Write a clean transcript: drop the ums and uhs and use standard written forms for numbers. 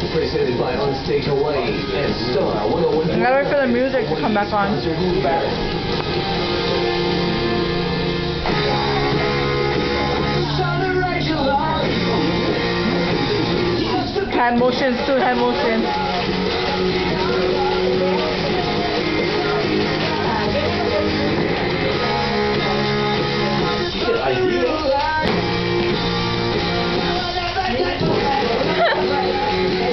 presented by Onstage Hawaii and Star 101. I gotta wait for the music to come back on. Hand motions, 2 hand motions.